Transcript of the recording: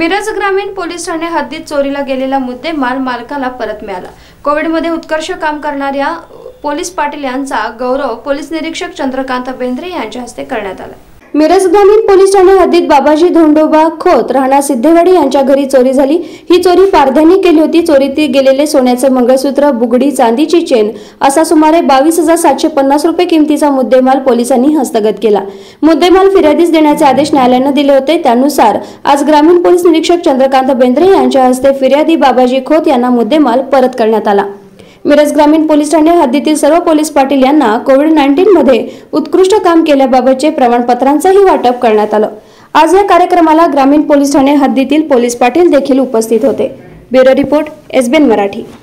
मिरज ग्रामीण पोलीस ठाणे हद्दीत चोरीला गेलेला मुद्देमाल मालकाला परत मिळाला। कोविडमध्ये उत्कर्ष काम करणाऱ्या पोलीस पाटील यांचा गौरव पोलीस निरीक्षक चंद्रकांत बेंद्रे यांच्या हस्ते करण्यात आला। मिरज ग्रामीण पोलीस ठाणे हद्दीत बाबाजी धोंडोबा खोत राहणार सिद्धेवाडी यांच्या घरी चोरी झाली। ही चोरी पारध्यांनी केली होती। चोरीत गेलेले सोन्याचे मंगळसूत्र, बुगडी, चांदीची चेन असा सुमारे 22,750 रुपये किमतीचा मुद्देमाल पोलिसांनी हस्तगत केला। मुद्देमाल फिर्यादीस देण्याचे आदेश न्यायालयाने दिले होते। त्यानुसार आज ग्रामीण पोलीस निरीक्षक चंद्रकांत बेंद्रे यांच्या हस्ते फिर्यादी बाबाजी खोत यांना मुद्देमाल परत करण्यात आला। मिरज ग्रामीण पोलीस ठाणे हद्दीतील सर्व पोलीस पाटील यांना कोविड-19 मध्ये उत्कृष्ट काम केल्याबाबतचे प्रमाणपत्रांचेही वाटप करण्यात आलं। आज या कार्यक्रमाला ग्रामीण पोलीस ठाणे हद्दीतील पोलीस पाटील देखील उपस्थित होते। Bureau report, SBN Marathi.